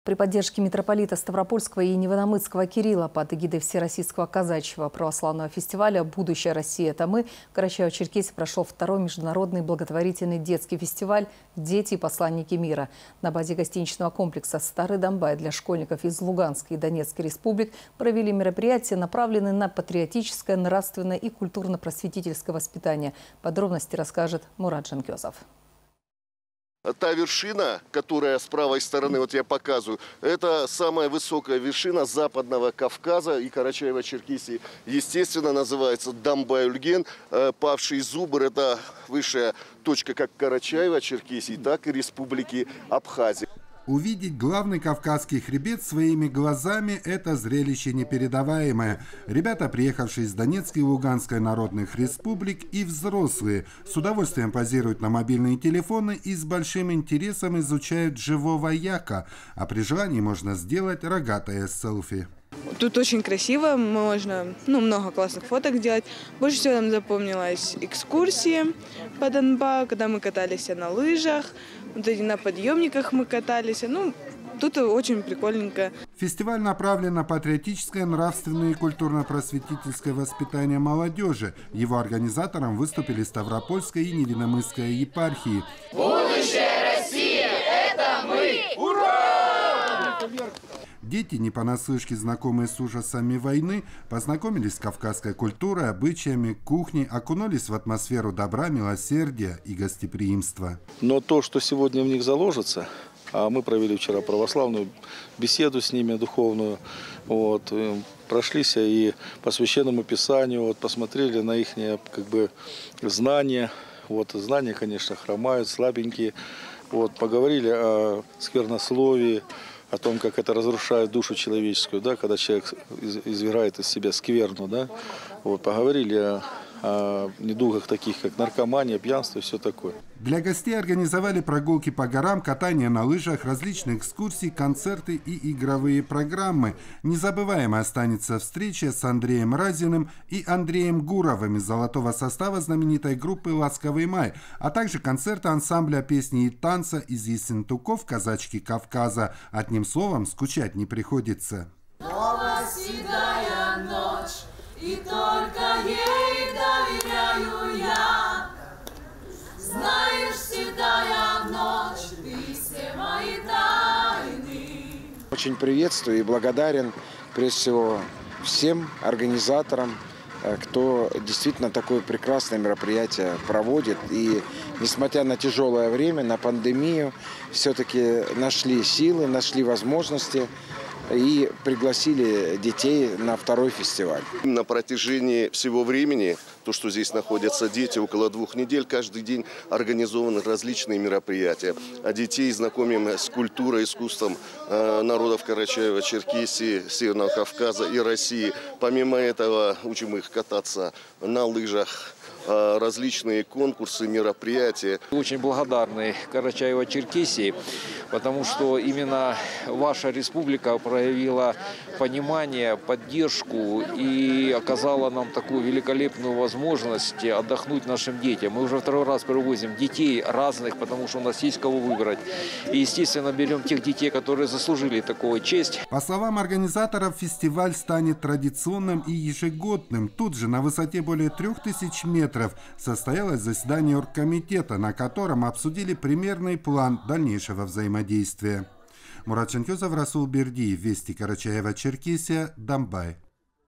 При поддержке митрополита Ставропольского и Невиномысского Кирилла под эгидой Всероссийского казачьего православного фестиваля «Будущая Россия – это мы» в Карачаево-Черкесии прошел второй международный благотворительный детский фестиваль «Дети и посланники мира». На базе гостиничного комплекса «Старый Домбай» для школьников из Луганской и Донецкой республик провели мероприятия, направленные на патриотическое, нравственное и культурно-просветительское воспитание. Подробности расскажет Мурат Жанкезов. Та вершина, которая с правой стороны, вот я показываю, это самая высокая вершина Западного Кавказа и Карачаево-Черкесии. Естественно, называется Домбай-Ульген. Павший зубр – это высшая точка как Карачаево-Черкесии, так и Республики Абхазия. Увидеть главный Кавказский хребет своими глазами – это зрелище непередаваемое. Ребята, приехавшие из Донецкой и Луганской народных республик, и взрослые, с удовольствием позируют на мобильные телефоны и с большим интересом изучают живого яка. А при желании можно сделать рогатое селфи. Тут очень красиво, можно много классных фоток делать. Больше всего нам запомнилась экскурсия по Донбасу, когда мы катались на лыжах, на подъемниках мы катались. Тут очень прикольненько. Фестиваль направлен на патриотическое, нравственное и культурно-просветительское воспитание молодежи. Его организатором выступили Ставропольская и Невиномысская епархии. Будущая Россия – это мы! Ура! Дети, не понаслышке знакомые с ужасами войны, познакомились с кавказской культурой, обычаями, кухней, окунулись в атмосферу добра, милосердия и гостеприимства. Но то, что сегодня в них заложится, а мы провели вчера православную беседу с ними, духовную, прошлись и по Священному Писанию, посмотрели на их знания. Знания, конечно, хромают, слабенькие. Поговорили о сквернословии, о том, как это разрушает душу человеческую, когда человек извергает из себя скверну. Поговорили о недугах таких, как наркомания, пьянство и все такое. Для гостей организовали прогулки по горам, катание на лыжах, различные экскурсии, концерты и игровые программы. Незабываемо останется встреча с Андреем Разиным и Андреем Гуровым из золотого состава знаменитой группы «Ласковый май», а также концерты ансамбля песни и танца из Ессентуков «Казачки Кавказа». Одним словом, скучать не приходится. Седая ночь, и только ей доверяю я. Знаешь, седая ночь, ты все мои тайны. Очень приветствую и благодарен, прежде всего, всем организаторам, кто действительно такое прекрасное мероприятие проводит. И несмотря на тяжелое время, на пандемию, все-таки нашли силы, нашли возможности и пригласили детей на второй фестиваль. На протяжении всего времени, то, что здесь находятся дети, около 2 недель, каждый день организованы различные мероприятия. А детей знакомим с культурой, искусством народов Карачаево-Черкесии, Северного Кавказа и России. Помимо этого учим их кататься на лыжах, различные конкурсы, мероприятия. Очень благодарны Карачаево-Черкесии, потому что именно ваша республика проявила понимание, поддержку и оказала нам такую великолепную возможность отдохнуть нашим детям. Мы уже второй раз привозим детей разных, потому что у нас есть кого выбрать. И, естественно, берем тех детей, которые заслужили такую честь. По словам организаторов, фестиваль станет традиционным и ежегодным. Тут же на высоте более 3000 метров состоялось заседание оргкомитета, на котором обсудили примерный план дальнейшего взаимодействия. Мурат Жанкезов, Расул Бердиев, Вести, Карачаево-Черкесия, Домбай.